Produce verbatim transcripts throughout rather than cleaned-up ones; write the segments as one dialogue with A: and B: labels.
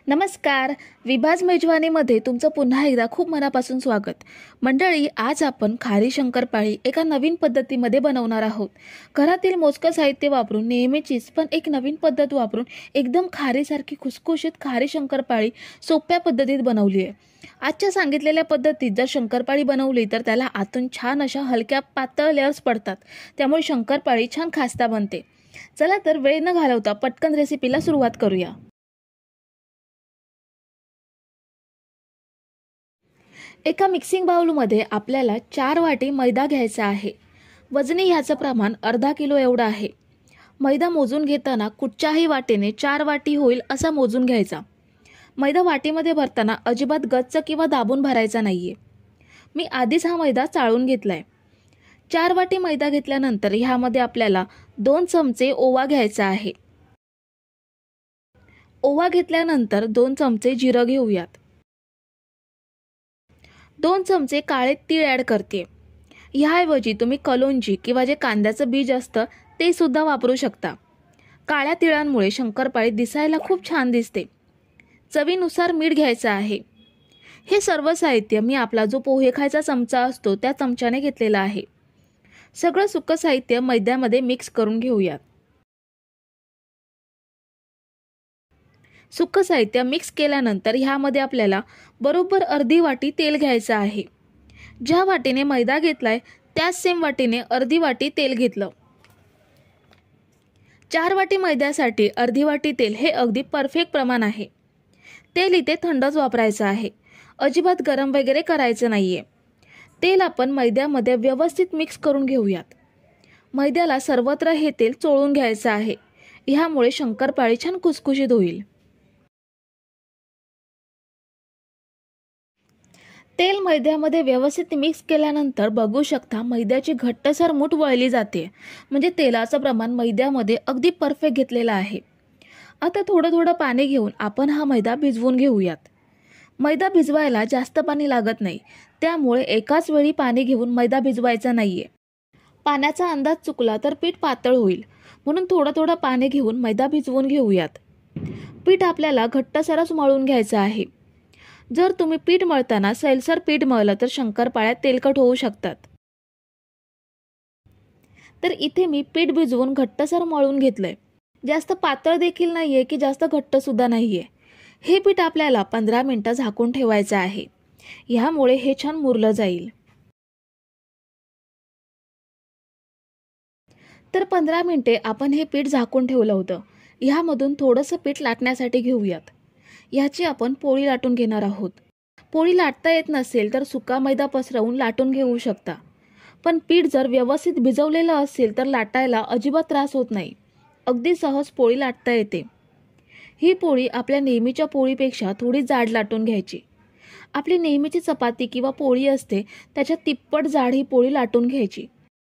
A: नमस्कार. विभाज मेजवानीमध्ये तुमचं पुन्हा एकदा खूप मनापासून स्वागत. मंडळी, आज आपण खारी शंकरपाळी एका नवीन पद्धतीमध्ये बनवणार आहोत. घरातील मोजकं साहित्य वापरून नेहमीचीच पण एक नवीन पद्धत वापरून एकदम खारीसारखी खुसखुशीत खारी शंकरपाळी सोप्या पद्धतीत बनवली आहे. आजच्या सांगितलेल्या पद्धतीत जर शंकरपाळी बनवली तर त्याला आतून छान अशा हलक्या पातळ लेयर्स पडतात, त्यामुळे शंकरपाळी छान खास्ता बनते. चला तर वेळ न घालवता पटकन रेसिपीला सुरुवात करूया. एका मिक्सिंग बाउलमध्ये आपल्याला चार वाटी मैदा घ्यायचा आहे. वजनी ह्याचं प्रमाण अर्धा किलो एवढं आहे. मैदा मोजून घेताना कुठच्याही वाटीने चार वाटी होईल असा मोजून घ्यायचा. मैदा वाटीमध्ये भरताना अजिबात गच्च किंवा दाबून भरायचा नाहीये. मी आधीच हा मैदा चाळून घेतलाय. चार वाटी मैदा घेतल्यानंतर ह्यामध्ये आपल्याला दोन चमचे ओवा घ्यायचा आहे. ओवा घेतल्यानंतर दोन चमचे जिरं घेऊयात. दोन चमचे काळे तीळ ॲड करते. ह्याऐवजी तुम्ही कलोंजी किंवा जे कांद्याचं बीज असतं ते सुद्धा वापरू शकता. काळ्या तिळांमुळे शंकरपाळी दिसायला खूप छान दिसते. चवीनुसार मीठ घ्यायचं आहे. हे सर्व साहित्य मी आपला जो पोहे खायचा चमचा असतो त्या चमच्याने घेतलेला आहे. सगळं सुकं साहित्य मैद्यामध्ये मिक्स करून घेऊयात. सुकं साहित्य मिक्स केल्यानंतर ह्यामध्ये आपल्याला बरोबर अर्धी वाटी तेल घ्यायचं आहे. ज्या वाटीने मैदा घेतलाय त्याच सेम वाटीने अर्धी वाटी तेल घेतलं. चार वाटी मैद्यासाठी अर्धी वाटी तेल हे अगदी परफेक्ट प्रमाण आहे. तेल इथे थंडच वापरायचं आहे. अजिबात गरम वगैरे करायचं नाहीये. तेल आपण मैद्यामध्ये व्यवस्थित मिक्स करून घेऊयात. मैद्याला सर्वत्र हे तेल चोळून घ्यायचं आहे. ह्यामुळे शंकरपाळी छान खुसखुशीत होईल. तेल मैद्यामध्ये व्यवस्थित मिक्स केल्यानंतर बघू शकता मैद्याची घट्टसर मूठ वळली जाते. म्हणजे तेलाचं प्रमाण मैद्यामध्ये अगदी परफेक्ट घेतलेलं आहे. आता थोडं थोडं पाणी घेऊन आपण हा मैदा भिजवून घेऊयात. मैदा भिजवायला जास्त पाणी लागत नाही, त्यामुळे एकाच वेळी पाणी घेऊन मैदा भिजवायचा नाहीये. पाण्याचा अंदाज चुकला तर पीठ पातळ होईल, म्हणून थोडं थोडं पाणी घेऊन मैदा भिजवून घेऊयात. पीठ आपल्याला घट्टसरच मळून घ्यायचं आहे. जर तुम्ही पीठ मळताना सैलसर पीठ मळलं तर शंकरपाळ्या तेलकट होऊ शकतात. तर इथे मी पीठ भिजवून घट्टसर मळून घेतलंय. जास्त पातळ देखील नाहीये की जास्त घट्ट सुद्धा नाहीये. हे पीठ आपल्याला पंधरा मिनिटं झाकून ठेवायचं आहे. ह्यामुळे हे छान मुरलं जाईल. तर पंधरा मिनिटे आपण हे पीठ झाकून ठेवलं होतं. ह्यामधून थोडंसं पीठ लाटण्यासाठी घेऊयात. ह्याची आपण पोळी लाटून घेणार आहोत. पोळी लाटता येत नसेल तर सुका मैदा पसरवून लाटून घेऊ शकता. पण पीठ जर व्यवस्थित भिजवलेलं असेल तर लाटायला अजिबात त्रास होत नाही. अगदी सहज पोळी लाटता येते. ही पोळी आपल्या नेहमीच्या पोळीपेक्षा थोडी जाड लाटून घ्यायची. आपली नेहमीची चपाती किंवा पोळी असते त्याच्या तिप्पट जाड ही पोळी लाटून घ्यायची.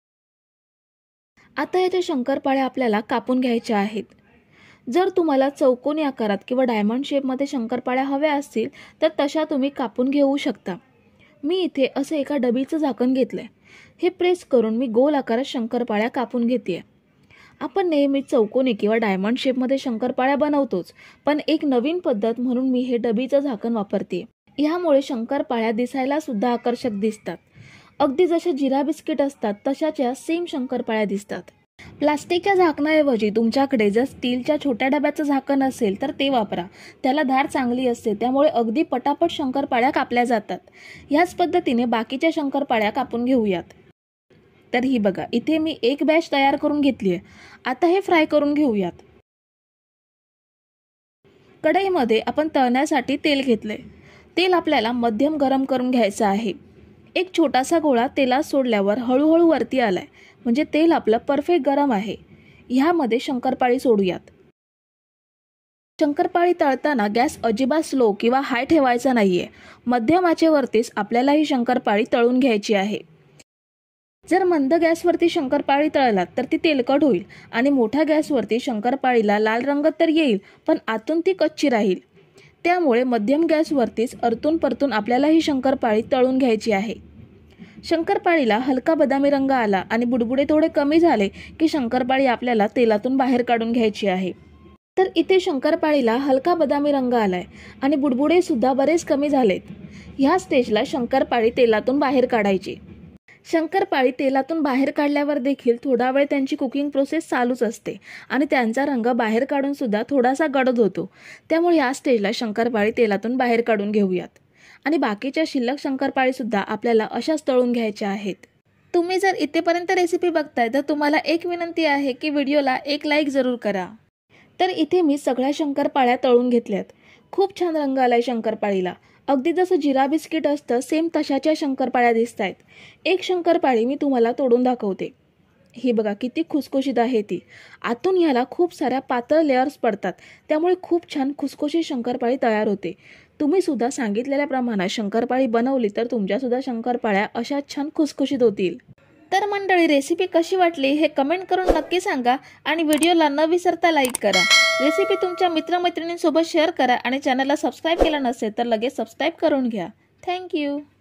A: आता याच्या शंकरपाळ्या आपल्याला कापून घ्यायच्या आहेत. जर तुम्हाला चौकोनी आकारात किंवा डायमंड शेपमध्ये शंकरपाळ्या हव्या असतील तर तशा तुम्ही कापून घेऊ शकता. मी इथे असं एका डबीचं झाकण घेतलंय. हे प्रेस करून मी गोल आकारात शंकरपाळ्या कापून घेतेय. आपण नेहमी चौकोनी किंवा डायमंड शेपमध्ये शंकरपाळ्या बनवतोच, पण एक नवीन पद्धत म्हणून मी हे डबीचं झाकण वापरते. ह्यामुळे शंकरपाळ्या दिसायला सुद्धा आकर्षक दिसतात. अगदी जसे जिरा बिस्किट असतात तशाच्या सेम शंकरपाळ्या दिसतात. प्लास्टिकच्या झाकणाऐवजी तुमच्याकडे जर स्टीलच्या छोट्या डब्याचं झाकण असेल तर ते वापरा. त्याला धार चांगली असते, त्यामुळे अगदी पटापट शंकरपाळ्या कापल्या जातात. ह्याच पद्धतीने बाकीच्या शंकरपाळ्या कापून घेऊयात. तर ही बघा, इथे मी एक बॅच तयार करून घेतली आहे. आता हे फ्राय करून घेऊयात. कढईमध्ये आपण तळण्यासाठी तेल घेतलंय. तेल आपल्याला मध्यम गरम करून घ्यायचं आहे. एक छोटासा गोळा तेलात सोडल्यावर हळूहळू वरती आलाय, म्हणजे तेल आपलं परफेक्ट गरम आहे. ह्यामध्ये शंकरपाळी सोडूयात. शंकरपाळी तळताना गॅस अजिबात स्लो किंवा हाय ठेवायचा नाहीये. मध्यम आचेवरतीच आपल्याला ही शंकरपाळी तळून घ्यायची आहे. जर मंद गॅसवरती शंकरपाळी तळलात तर ती तेलकट होईल आणि मोठ्या गॅसवरती शंकरपाळीला लाल रंग तर येईल, पण आतून ती कच्ची राहील. त्यामुळे मध्यम गॅसवरतीच परतून परतून आपल्याला ही शंकरपाळी तळून घ्यायची आहे. शंकरपाळीला हलका बदामी रंग आला आणि बुडबुडे थोडे कमी झाले की शंकरपाळी आपल्याला तेलातून बाहेर काढून घ्यायची आहे. तर इथे शंकरपाळीला हलका बदामी रंग आलाय आणि बुडबुडे सुद्धा बरेच कमी झालेत. ह्या स्टेजला शंकरपाळी तेलातून बाहेर काढायची. शंकरपाळी तेलातून बाहेर काढल्यावर देखील थोडा वेळ त्यांची कुकिंग प्रोसेस चालूच असते आणि त्यांचा रंग बाहेर काढून सुद्धा थोडासा गडद होतो. त्यामुळे या स्टेजला शंकरपाळी तेलातून बाहेर काढून घेऊयात आणि बाकीच्या शिल्लक शंकरपाळी सुद्धा आपल्याला अशाच तळून घ्यायच्या आहेत. तुम्ही जर इथेपर्यंत रेसिपी बघताय तर तुम्हाला एक विनंती आहे की व्हिडिओला एक लाईक जरूर करा. तर इथे मी सगळ्या शंकरपाळ्या तळून घेतल्यात. खूप छान रंग आलाय शंकरपाळीला. अगदी जसं जिरा बिस्किट असतं सेम तशाच्या शंकरपाळ्या दिसत आहेत. एक शंकरपाळी मी तुम्हाला तोडून दाखवते. ही बघा किती खुसखुशीत आहे ती. आतून ह्याला खूप साऱ्या पातळ लेयर्स पडतात, त्यामुळे खूप छान खुसखुशीत शंकरपाळी तयार होते. तुम्ही सुद्धा सांगितलेल्या प्रमाणात शंकरपाळी बनवली तर तुमच्यासुद्धा शंकरपाळ्या अशा छान खुसखुशीत होतील. तर मंडळी, रेसिपी कशी वाटली हे कमेंट करून नक्की सांगा आणि व्हिडिओला न विसरता लाईक करा. रेसिपी तुमच्या मित्रमैत्रिणींसोबत शेअर करा आणि चॅनलला सबस्क्राईब केलं नसेल तर लगेच सबस्क्राईब करून घ्या. थँक्यू.